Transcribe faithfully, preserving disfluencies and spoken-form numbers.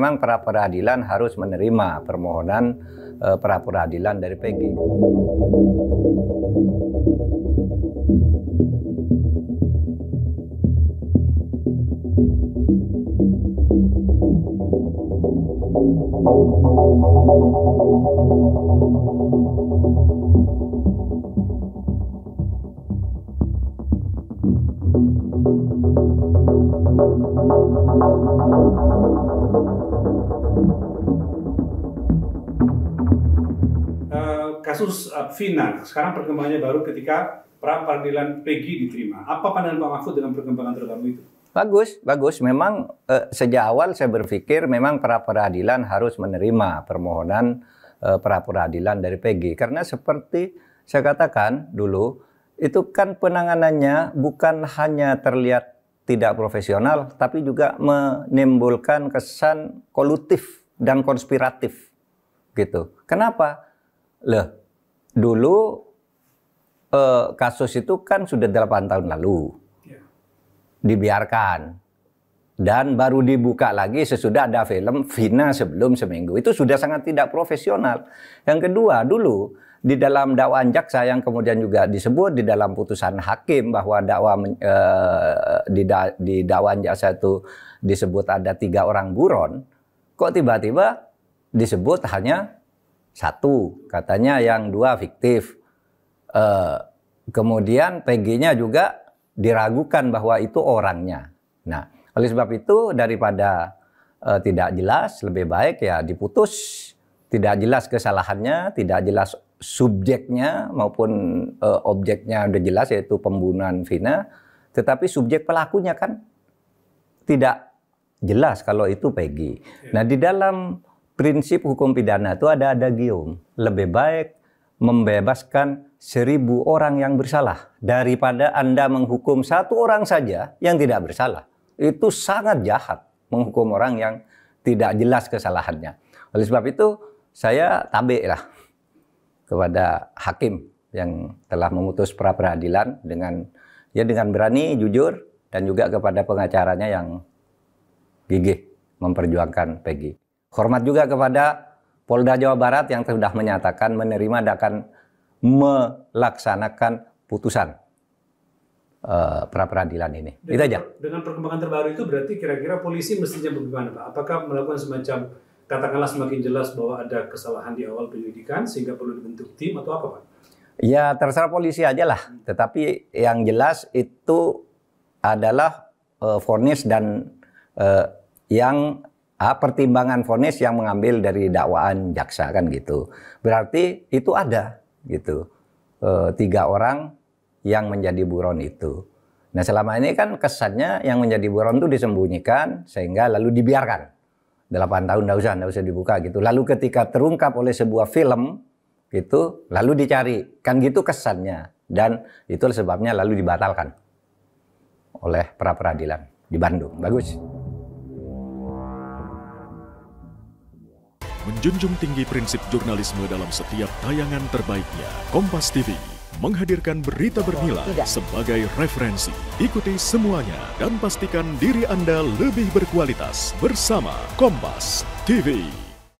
memang pra peradilan harus menerima permohonan uh, pra peradilan dari Peggy. Kasus uh, Vina, sekarang perkembangannya baru ketika pra peradilan Peggy diterima. Apa pandangan Pak Mahfud dengan perkembangan terbaru itu? Bagus, bagus. Memang eh, sejak awal saya berpikir memang pra peradilan harus menerima permohonan eh, pra peradilan dari Peggy. Karena seperti saya katakan dulu, itu kan penanganannya bukan hanya terlihat tidak profesional, tapi juga menimbulkan kesan kolutif dan konspiratif. Gitu. Kenapa? Loh, dulu eh, kasus itu kan sudah delapan tahun lalu. Dibiarkan. Dan baru dibuka lagi sesudah ada film Vina sebelum seminggu. Itu sudah sangat tidak profesional. Yang kedua, dulu di dalam dakwaan jaksa yang kemudian juga disebut di dalam putusan hakim bahwa dakwa eh, di, da, di dakwaan jaksa itu disebut ada tiga orang buron. Kok tiba-tiba disebut hanya satu, katanya yang dua fiktif. Eh, kemudian Peggy-nya juga diragukan bahwa itu orangnya. Nah, oleh sebab itu daripada uh, tidak jelas, lebih baik ya diputus. Tidak jelas kesalahannya, tidak jelas subjeknya maupun uh, objeknya udah jelas yaitu pembunuhan Vina, tetapi subjek pelakunya kan tidak jelas kalau itu Peggy. Nah, di dalam prinsip hukum pidana itu ada adagium. Lebih baik membebaskan seribu orang yang bersalah daripada Anda menghukum satu orang saja yang tidak bersalah. Itu sangat jahat menghukum orang yang tidak jelas kesalahannya. Oleh sebab itu saya tabik lah kepada hakim yang telah memutus pra peradilan dengan ya dengan berani, jujur, dan juga kepada pengacaranya yang gigih memperjuangkan Peggy. Hormat juga kepada Polda Jawa Barat yang sudah menyatakan menerima dan akan melaksanakan putusan uh, pra peradilan ini. Dengan, itu aja. Dengan perkembangan terbaru itu berarti kira-kira polisi mestinya bagaimana, Pak? Apakah melakukan semacam katakanlah semakin jelas bahwa ada kesalahan di awal penyelidikan sehingga perlu dibentuk tim atau apa, Pak? Ya terserah polisi aja lah. Tetapi yang jelas itu adalah uh, vonis dan uh, yang Ah, pertimbangan vonis yang mengambil dari dakwaan jaksa kan gitu. Berarti itu ada gitu e, tiga orang yang menjadi buron itu. Nah selama ini kan kesannya yang menjadi buron itu disembunyikan sehingga lalu dibiarkan. delapan tahun nggak usah, nggak usah dibuka gitu. Lalu ketika terungkap oleh sebuah film gitu, lalu dicari. Kan gitu kesannya. Dan itu sebabnya lalu dibatalkan oleh pra peradilan di Bandung. Bagus. Menjunjung tinggi prinsip jurnalisme dalam setiap tayangan terbaiknya, Kompas T V menghadirkan berita bernilai Tidak. sebagai referensi. Ikuti semuanya dan pastikan diri Anda lebih berkualitas bersama Kompas T V.